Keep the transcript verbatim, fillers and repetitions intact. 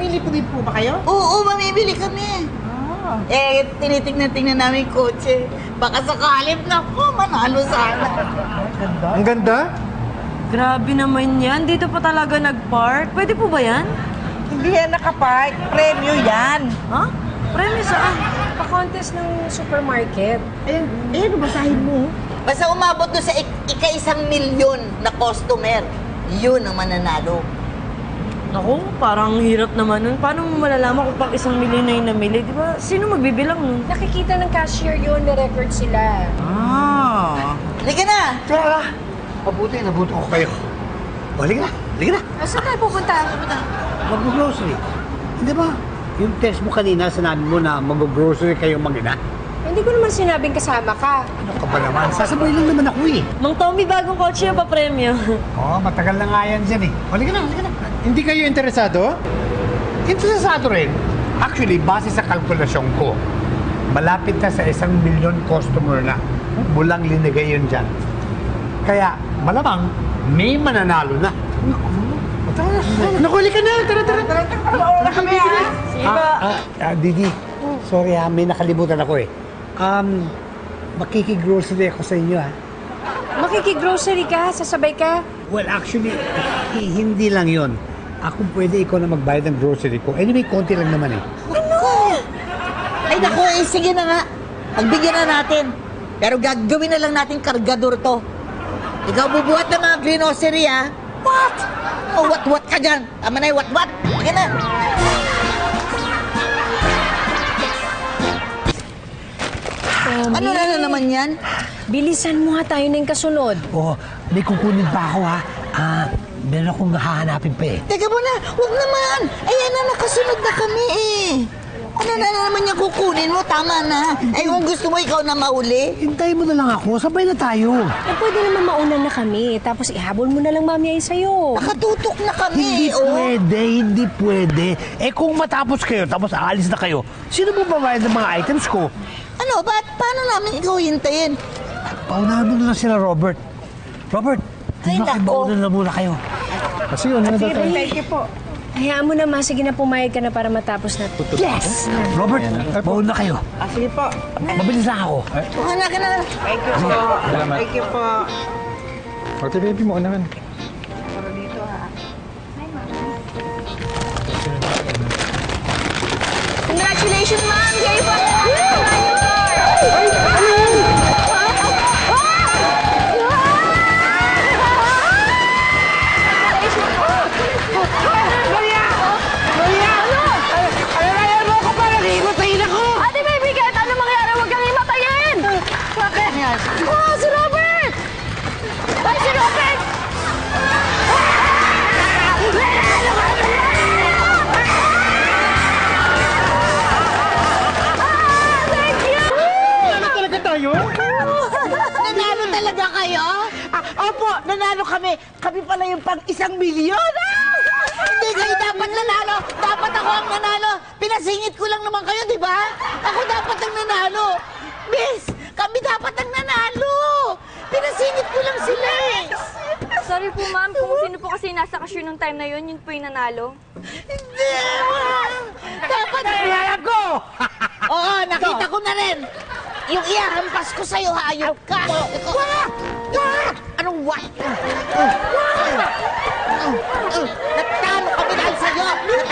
mamimili po din po ba kayo? Oo, mamimili kami. Ah. Eh, tinitignan-tignan namin yung kotse. Baka sakalim na po, manalo sana. Ganda. Ang ganda? Grabe naman yan. Dito pa talaga nag-park. Pwede po ba yan? Hindi yan nakapark. Premyo yan. Ha? Premyo saan? Pa-contest ng supermarket. Ayan, ayan, basahin mo. Basta umabot doon sa ik- ika-isang milyon na customer, yun ang mananalo. Naku, parang hirap naman nun. Paano mo malalaman kung pang isang milyon na yung namili? Di ba? Sino magbibilang nun? Nakikita ng cashier yun, may record sila. Ah. Halika na! Tara! Mabuti, nabuto ko kayo. O, halika na, halika na. Ah, saan tayo pupunta? Mag-grocery. Hindi ba? Yung text mo kanina, sinabi mo na mag-grocery kayong mag-ina? Hindi ko naman sinabing kasama ka. Ano ka ba naman? Sasabay lang naman ako eh. Mang Tommy, bagong kotse yung pa-premyo. Oo, oh, matagal na nga yan dyan eh. O, halika na, halika na. Hindi kayo interesado? Interesado rin. Actually, base sa kalkulasyon ko, malapit na sa isang milyon customer na mulang linagay yun dyan. Kaya, malamang, may mananalo na. Naku, halika na! Tara, tara! Tara, Wala kami ha. Sige ba? Ah, ah, ah, Deedee, sorry ha, may nakalimutan ako eh. Um, makikigrocery ako sa inyo ha. Makikigrocery ka? Sasabay ka? Well, actually, hi- hindi lang yon. Ako pwede ikaw na magbayad ng grocery ko. Anyway, konti lang naman eh. Naku! Ay naku, eh, sige na nga. Pagbigyan na natin. Pero gagawin na lang natin kargador to. Ikaw bubuhat ng mga grocery, ha? What? Oh, what-what ka dyan? Tama na yung what-what. Sige na. Tommy, Ano na, na naman yan? bilisan mo nga tayo na yung kasunod. Oh, may kukunin pa ako ha. Ah, meron akong hahanapin pa eh. Teka muna, huwag naman. Ayan na, nakasunod na kami eh. Ano na, na naman yung kukunin mo? Tama na. Ay, kung gusto mo ikaw na mauli. Hintayin mo na lang ako. Sabay na tayo. Eh, pwede naman mauna na kami. Tapos ihabol mo na lang mami ay sa'yo. Nakatutok na kami. Hindi oh. pwede, hindi pwede. Eh kung matapos kayo, tapos aalis na kayo, sino mo babayad ng mga items ko? Ano, ba't paano namin ikaw hintayin? Paunahan mo na lang sila, Robert. Robert, Ay, nako. makibauna na muna kayo. Kasi yun, ano daw tayo? Thank you po. Hayaan mo na, ma. Sige na, pumayag ka na para matapos na. Yes! Robert, mauna kayo. Ah, sige po. Mabilis lang ako. Buka na ka na. Thank you po. Salamat. Thank you po. Ate baby mo, unahan. Para dito ha. Congratulations, ma'am! Kayo pa! Oh, si Robert! Ay, si Robert! Thank you! Ano talaga tayo? Nanalo talaga kayo? Ah, opo, nanalo kami. Kami pala yung pang isang milyon. Hindi kayo dapat nanalo. Dapat ako ang nanalo. Pinasingit ko lang naman kayo, di ba? Ako dapat ang nanalo. Miss, kami dapat ang nanalo. Pinasingit ko lang sila eh. Sorry po, ma'am. Kung sino po kasi nasa cashier nung time na yun, yun po yung nanalo. Hindi, ma'am. Dapat... Kailangan ko! Oo, nakita ko na rin. Yung iyahampas ko sa'yo, hayop ka. What? What? Anong what? What? Natalo kami dahil sa'yo.